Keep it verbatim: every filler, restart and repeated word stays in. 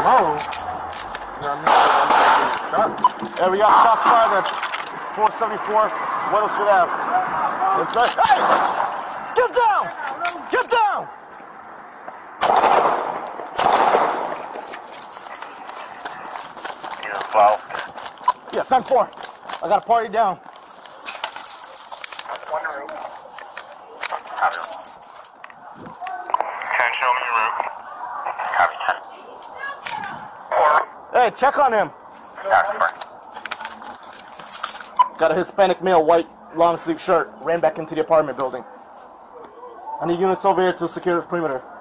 Whoa. Yeah, we got shots fired at four seventy-four Wethersfield Ave. It's like, hey! Get down! Get down! You involved? Yeah, ten four. I got a party down. One room. Copy. Ten, show me your room. Copy, ten. Four. Hey, check on him. Copy, four. Got a Hispanic male, white, long sleeve shirt. Ran back into the apartment building. I need units over here to secure the perimeter.